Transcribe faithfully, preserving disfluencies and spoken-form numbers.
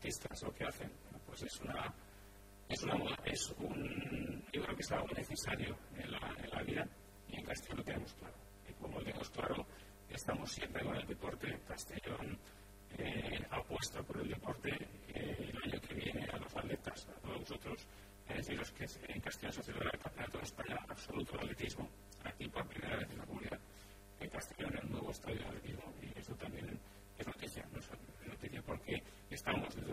deportistas o que hacen, pues es una, es una moda, es un, yo creo que es algo necesario en la, en la vida, y en Castellón lo tenemos claro. Y como lo tenemos claro, estamos siempre con el deporte. Castellón eh, apuesta por el deporte. Eh, el año que viene a los atletas, a todos vosotros, deciros que en Castellón se celebra el Campeonato de España absoluto de atletismo, aquí por primera vez en la comunidad. En Castellón, en un nuevo estadio de atletismo, y eso también es noticia, no es noticia porque estamos